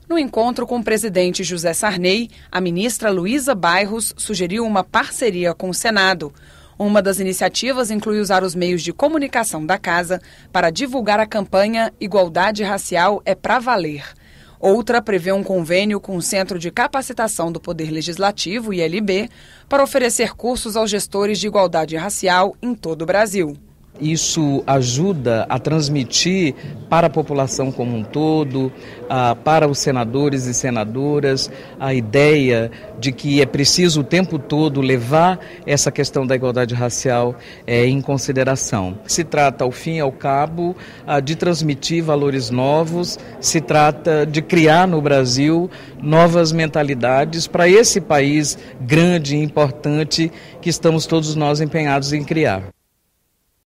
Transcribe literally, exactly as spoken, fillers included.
No encontro com o presidente José Sarney, a ministra Luísa Bairros sugeriu uma parceria com o Senado. Uma das iniciativas inclui usar os meios de comunicação da casa para divulgar a campanha Igualdade Racial é pra Valer. Outra prevê um convênio com o Centro de Capacitação do Poder Legislativo, I L B, para oferecer cursos aos gestores de igualdade racial em todo o Brasil. Isso ajuda a transmitir para a população como um todo, ah, para os senadores e senadoras, a ideia de que é preciso o tempo todo levar essa questão da igualdade racial eh, em consideração. Se trata, ao fim e ao cabo, ah, de transmitir valores novos, se trata de criar no Brasil novas mentalidades para esse país grande e importante que estamos todos nós empenhados em criar.